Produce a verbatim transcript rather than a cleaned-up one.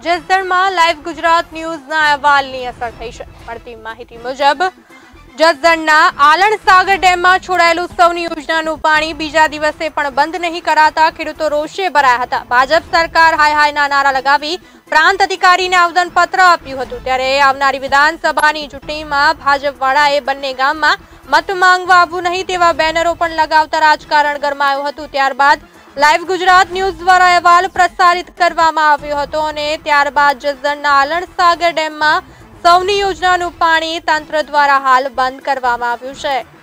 જસદણમાં live Gujarat ન્યૂઝના અહેવાલની અસર થઈ છે। મળતી માહિતી મુજબ જસદણના આલણ સાગર ડેમમાં છોડાયેલું સૌની યોજનાનું પાણી બીજા દિવસે પણ બંધ નહીં કરાતા ખેડૂતો રોષે ભરાયા હતા। ભાજપ સરકાર હાય હાયના નારા લગાવી પ્રાંત અધિકારીને આવેદનપત્ર આપ્યું હતું। ત્યારે આવનારી વિધાનસભાની ચૂંટણીમાં ભાજપવાળાએ બંને ગામમાં મત માંગવા આવવું નહીં તેવા બેનરો પણ લગાવતા રાજકારણ ગરમાયું હતું। ત્યારબાદ લાઈવ ગુજરાત ન્યૂઝ દ્વારા અહેવાલ પ્રસારિત કરવામાં આવ્યો હતો અને ત્યારબાદ જસદણના આલણ સાગર ડેમમાં સૌની યોજનાનું પાણી તંત્ર દ્વારા હાલ બંધ કરવામાં આવ્યું છે।